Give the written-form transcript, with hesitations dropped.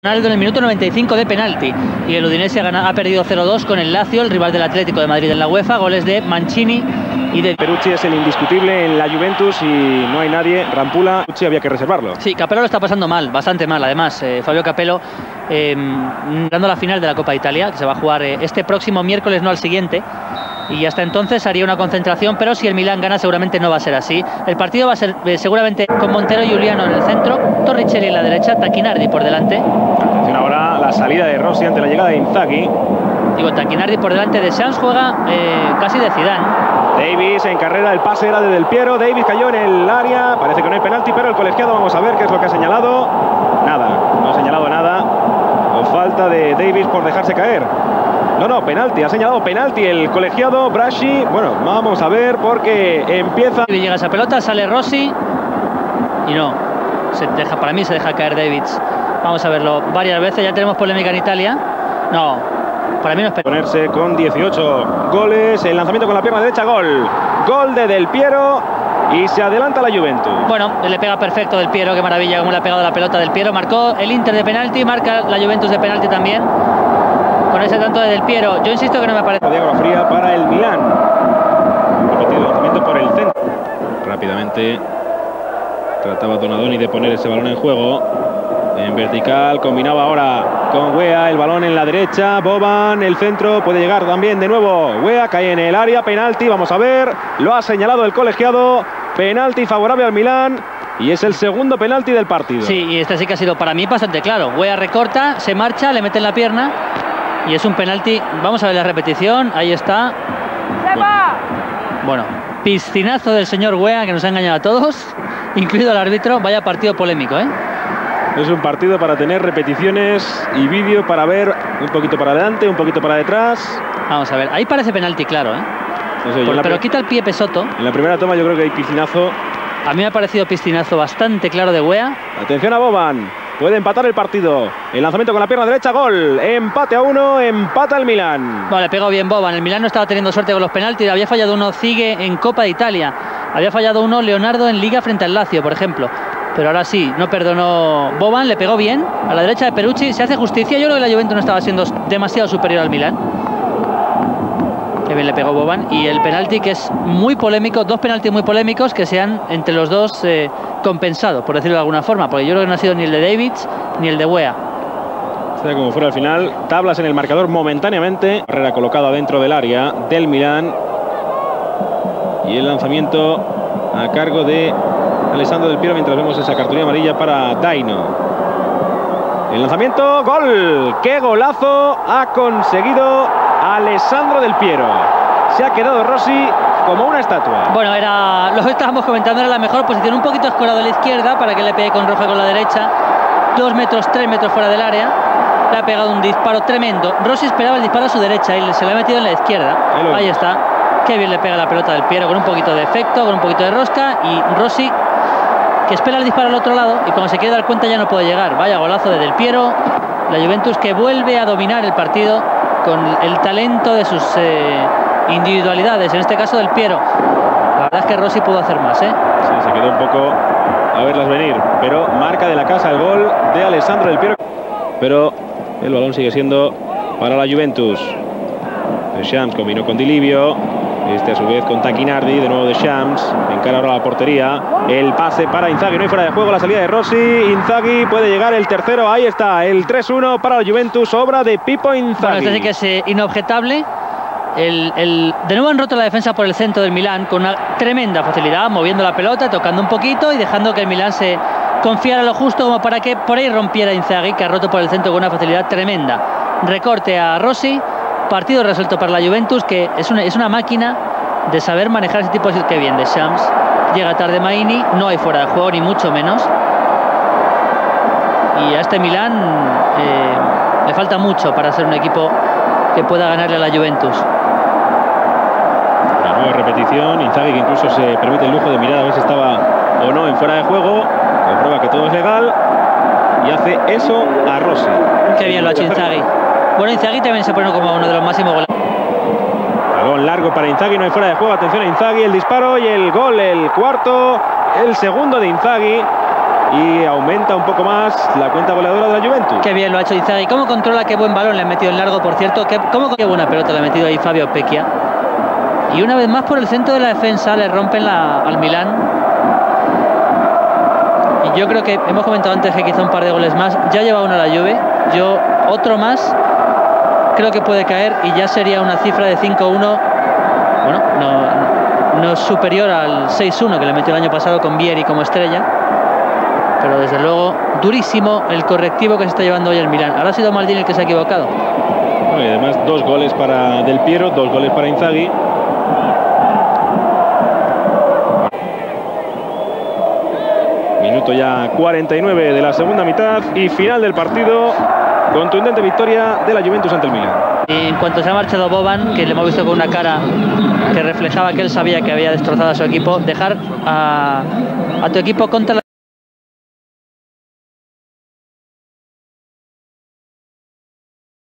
En el minuto 95 de penalti, y el Udinese ha perdido 0-2 con el Lazio, el rival del Atlético de Madrid en la UEFA. Goles de Mancini y de Peruzzi. Es el indiscutible en la Juventus y no hay nadie. Rampula, Peruzzi había que reservarlo. Sí, Capello lo está pasando mal, bastante mal además. Fabio Capello dando la final de la Copa de Italia, que se va a jugar este próximo miércoles, no al siguiente. Y hasta entonces haría una concentración, pero si el Milan gana seguramente no va a ser así. El partido va a ser seguramente con Montero y Giuliano en el centro, Torricelli en la derecha, Tacchinardi por delante. Atención ahora la salida de Rossi ante la llegada de Inzaghi. Digo, Tacchinardi por delante de Shams, juega casi de Zidane. Davis en carrera, el pase era de Del Piero. Davis cayó en el área, parece que no hay penalti, pero el colegiado, vamos a ver qué es lo que ha señalado. Nada, no ha señalado nada. O falta de Davis por dejarse caer. No, penalti, ha señalado penalti el colegiado Braschi. Bueno, vamos a ver porque empieza. Llega esa pelota, sale Rossi y no, para mí se deja caer Davids. Vamos a verlo varias veces, ya tenemos polémica en Italia. No, para mí no es penalti. Ponerse con 18 goles, el lanzamiento con la pierna derecha, gol. Gol de Del Piero y se adelanta la Juventus. Bueno, le pega perfecto Del Piero, qué maravilla cómo le ha pegado la pelota Del Piero. Marcó el Inter de penalti, marca la Juventus de penalti también. Con ese tanto de Del Piero, yo insisto que no me parece. Diagonal fría para el Milán. Repetido lanzamiento por el centro. Rápidamente trataba Donadoni de poner ese balón en juego. En vertical, combinaba ahora con Weah, el balón en la derecha. Boban, el centro, puede llegar también de nuevo. Weah cae en el área, penalti, vamos a ver. Lo ha señalado el colegiado. Penalti favorable al Milán. Y es el segundo penalti del partido. Sí, y este sí que ha sido para mí bastante claro. Weah recorta, se marcha, le mete en la pierna. Y es un penalti. Vamos a ver la repetición. Ahí está. Bueno, piscinazo del señor Weah, que nos ha engañado a todos, incluido al árbitro. Vaya partido polémico, ¿eh? Es un partido para tener repeticiones y vídeo para ver un poquito para adelante, un poquito para detrás. Vamos a ver. Ahí parece penalti, claro, ¿eh? No sé, pero quita el pie Pesotto. En la primera toma yo creo que hay piscinazo. A mí me ha parecido piscinazo bastante claro de Weah. Atención a Boban. Puede empatar el partido. El lanzamiento con la pierna derecha, gol. Empate a 1, empata el Milán. Bueno, le pegó bien Boban. El Milán no estaba teniendo suerte con los penaltis. Había fallado uno Zigue en Copa de Italia. Había fallado uno Leonardo en Liga frente al Lazio, por ejemplo. Pero ahora sí, no perdonó Boban. Le pegó bien a la derecha de Peruzzi. Se hace justicia. Yo creo que la Juventus no estaba siendo demasiado superior al Milán. Qué bien le pegó Boban. Y el penalti, que es muy polémico. Dos penaltis muy polémicos que se han entre los dos compensado, por decirlo de alguna forma, porque yo creo que no ha sido ni el de Davids ni el de Weah. Sea como fuera al final, tablas en el marcador momentáneamente. Carrera colocada dentro del área del Milán. Y el lanzamiento a cargo de Alessandro Del Piero, mientras vemos esa cartulina amarilla para Daino. El lanzamiento, gol. ¡Qué golazo ha conseguido Alessandro Del Piero! Se ha quedado Rossi como una estatua. Bueno, lo que estábamos comentando, era la mejor posición, un poquito escorado a la izquierda para que le pegue con Roja con la derecha. 2 metros, 3 metros fuera del área. Le ha pegado un disparo tremendo. Rossi esperaba el disparo a su derecha y se le ha metido en la izquierda. Ahí está. Qué bien le pega la pelota Del Piero, con un poquito de efecto, con un poquito de rosca. Y Rossi, que espera el disparo al otro lado y cuando se quiere dar cuenta ya no puede llegar. Vaya golazo de Del Piero. La Juventus que vuelve a dominar el partido con el talento de sus individualidades, en este caso Del Piero. La verdad es que Rossi pudo hacer más, ¿eh? Sí, se quedó un poco a verlas venir, pero marca de la casa el gol de Alessandro Del Piero. Pero el balón sigue siendo para la Juventus. De Shams combinó con Di Livio. Este a su vez con Tacchinardi, de nuevo de Shams. Encara ahora la portería. El pase para Inzaghi, no hay fuera de juego, la salida de Rossi. Inzaghi puede llegar el tercero, ahí está, el 3-1 para la Juventus, obra de Pippo Inzaghi. Bueno, este sí que es inobjetable. De nuevo han roto la defensa por el centro del Milán con una tremenda facilidad, moviendo la pelota, tocando un poquito y dejando que el Milán se confiara lo justo como para que por ahí rompiera Inzaghi, que ha roto por el centro con una facilidad tremenda. Recorte a Rossi, partido resuelto para la Juventus, que es una máquina de saber manejar ese tipo de... Qué bien de Shams, llega tarde Maini, no hay fuera de juego ni mucho menos. Y a este Milán le falta mucho para ser un equipo que pueda ganarle a la Juventus. La nueva repetición, Inzaghi que incluso se permite el lujo de mirar a ver si estaba o no en fuera de juego, comprueba que todo es legal y hace eso a Rossi. Qué bien lo ha hecho Inzaghi. Bueno, Inzaghi también se pone como uno de los máximos goles. Balón largo para Inzaghi, no hay fuera de juego, atención a Inzaghi, el disparo y el gol, el cuarto, el segundo de Inzaghi. y aumenta un poco más la cuenta goleadora de la Juventus. Qué bien lo ha hecho Inzaghi. ¿Cómo controla? Qué buen balón le ha metido en largo, por cierto. Qué buena pelota le ha metido ahí Fabio Pecchia. Y una vez más por el centro de la defensa le rompen al Milán. Y yo creo que hemos comentado antes que quizá un par de goles más. Ya lleva uno a la Juve. Otro más creo que puede caer y ya sería una cifra de 5-1. Bueno, no es superior al 6-1 que le metió el año pasado con Vieri como estrella. Pero desde luego durísimo el correctivo que se está llevando hoy el Milán. Ahora ha sido Maldini el que se ha equivocado. Bueno, y además 2 goles para Del Piero, 2 goles para Inzaghi. Minuto ya 49 de la segunda mitad y final del partido. Contundente victoria de la Juventus ante el Milán. Y en cuanto se ha marchado Boban, que le hemos visto con una cara que reflejaba que él sabía que había destrozado a su equipo, dejar a tu equipo contra la